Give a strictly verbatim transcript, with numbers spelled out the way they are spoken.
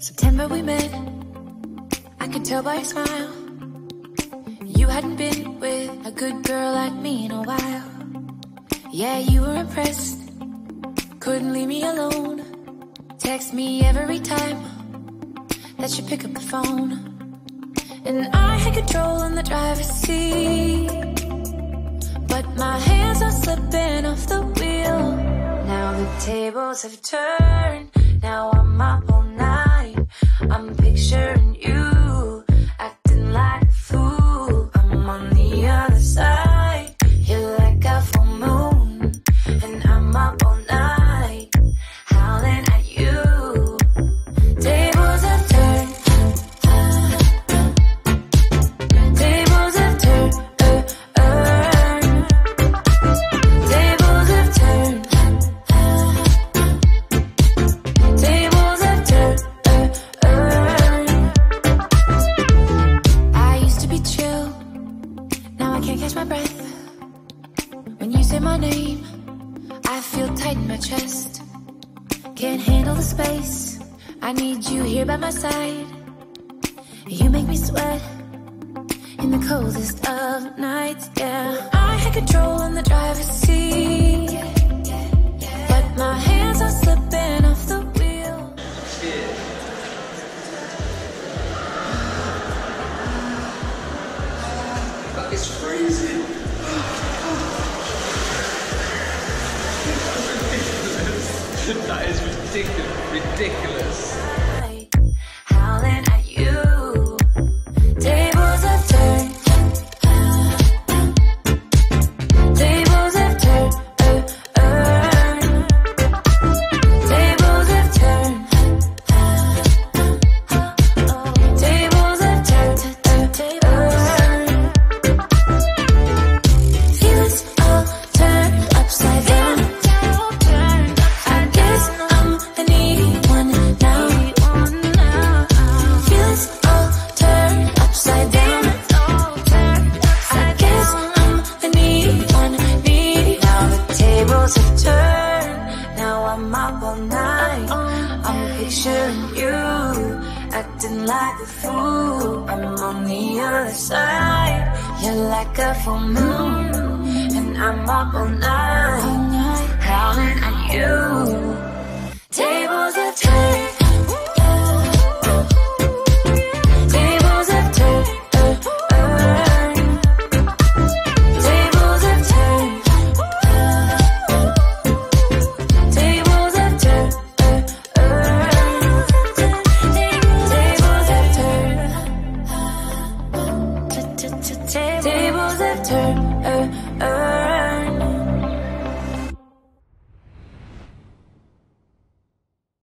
September we met, I could tell by your smile. You hadn't been with a good girl like me in a while. Yeah, you were impressed, couldn't leave me alone. Text me every time that you pick up the phone. And I had control in the driver's seat, but my hands are slipping off the wheel. Now the tables have turned, now I'm up all night. I'm picturing you, acting like a fool. I'm on the other side, you're like a full moon. And I'm up all night, howling at you. Tables have turned, tables have turned, uh, uh. Tables have turned, tables have turned, uh, uh. I used to be chill, now I can't catch my breath. When you say my name, I feel tight in my chest. Can't handle the space, I need you here by my side. You make me sweat in the coldest of nights, yeah. I had control in the driver's seat, but my hands are slipping off the wheel. That is freezing. That is ridiculous. Ridiculous. Howling at you. Tables have turned. Tables have turned. Uh, uh. Tables have turned. Tables have turned. Uh, uh. Feelings all turned upside down. I guess I'm the needy one now. Feelings all turned upside down. I guess I'm the needy one, needy. Now the tables have turned, now I'm up all night. I'm picturing you, acting like a fool. I'm on the other side, you're like a full moon. And I'm up all night, howling at you. Tables have turned. Tables have turned. Uh, uh. Tables have turned. Tables have turned. Uh, uh. Tables have turned. Tables have turned. Uh, uh.